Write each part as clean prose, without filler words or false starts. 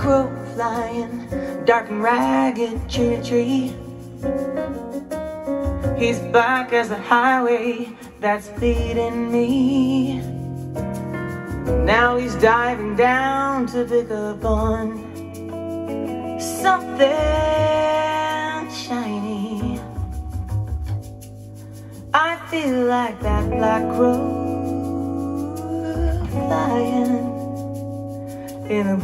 crow flying, dark and ragged tree to tree. He's black as the highway that's leading me. Now he's diving down to pick up on something shiny. I feel like that black crow flying in a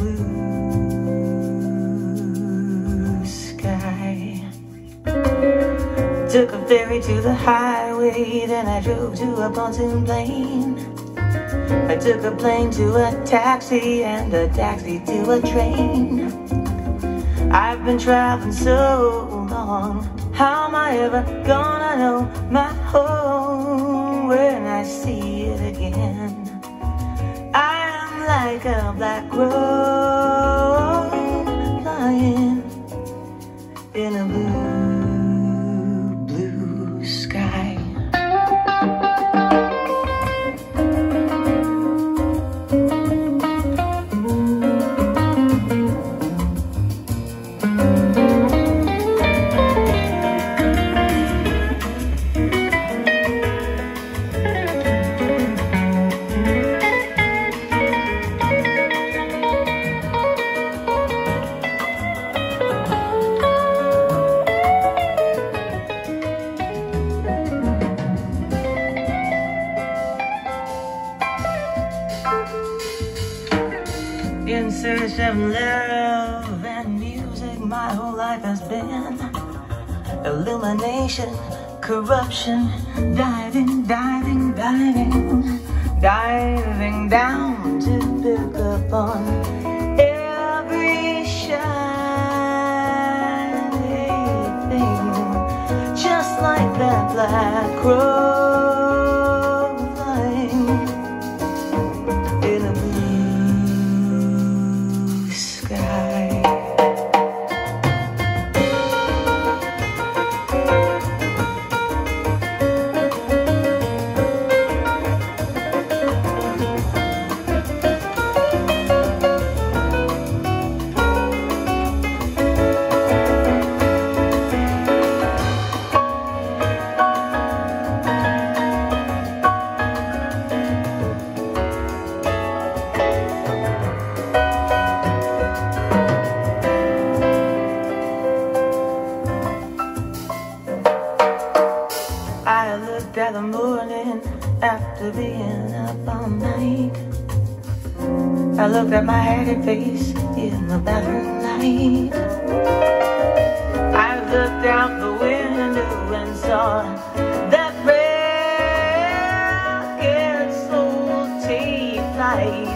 blue sky. Took a ferry to the highway, then I drove to a pontoon plane. I took a plane to a taxi, and a taxi to a train. I've been traveling so long, how am I ever gonna know my home when I see it again? I'm like a black crow flying in a blue sky. In search of love and music, my whole life has been illumination, corruption, diving down to pick up on every shiny thing, just like that black crow flying in a blue sky. I looked at the morning after being up all night. I looked at my haggard face in the bathroom light. I looked out the window and saw that ragged soul take flight.